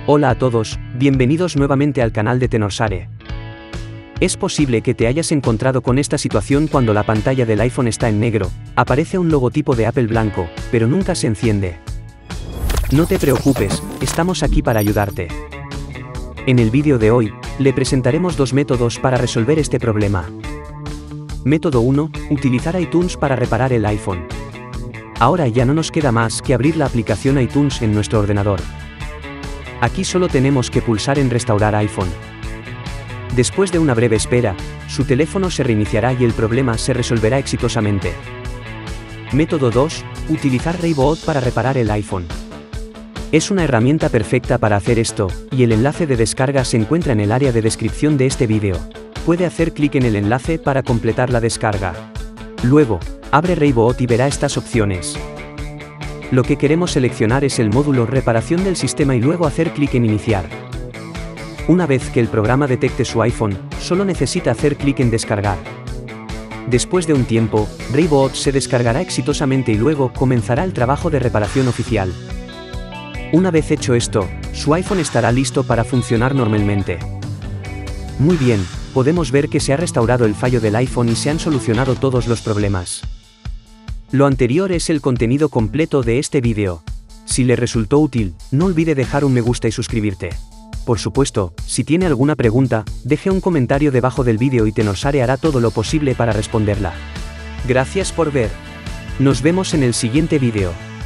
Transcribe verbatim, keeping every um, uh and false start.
Hola a todos, bienvenidos nuevamente al canal de Tenorsare. Es posible que te hayas encontrado con esta situación cuando la pantalla del iPhone está en negro, aparece un logotipo de Apple blanco, pero nunca se enciende. No te preocupes, estamos aquí para ayudarte. En el vídeo de hoy, le presentaremos dos métodos para resolver este problema. Método uno, utilizar iTunes para reparar el iPhone. Ahora ya no nos queda más que abrir la aplicación iTunes en nuestro ordenador. Aquí solo tenemos que pulsar en Restaurar iPhone. Después de una breve espera, su teléfono se reiniciará y el problema se resolverá exitosamente. Método dos, utilizar Rayboot para reparar el iPhone. Es una herramienta perfecta para hacer esto, y el enlace de descarga se encuentra en el área de descripción de este vídeo. Puede hacer clic en el enlace para completar la descarga. Luego, abre Rayboot y verá estas opciones. Lo que queremos seleccionar es el módulo Reparación del sistema y luego hacer clic en Iniciar. Una vez que el programa detecte su iPhone, solo necesita hacer clic en Descargar. Después de un tiempo, Rayboot se descargará exitosamente y luego comenzará el trabajo de reparación oficial. Una vez hecho esto, su iPhone estará listo para funcionar normalmente. Muy bien, podemos ver que se ha restaurado el fallo del iPhone y se han solucionado todos los problemas. Lo anterior es el contenido completo de este vídeo. Si le resultó útil, no olvide dejar un me gusta y suscribirte. Por supuesto, si tiene alguna pregunta, deje un comentario debajo del vídeo y Tenorsare hará todo lo posible para responderla. Gracias por ver. Nos vemos en el siguiente vídeo.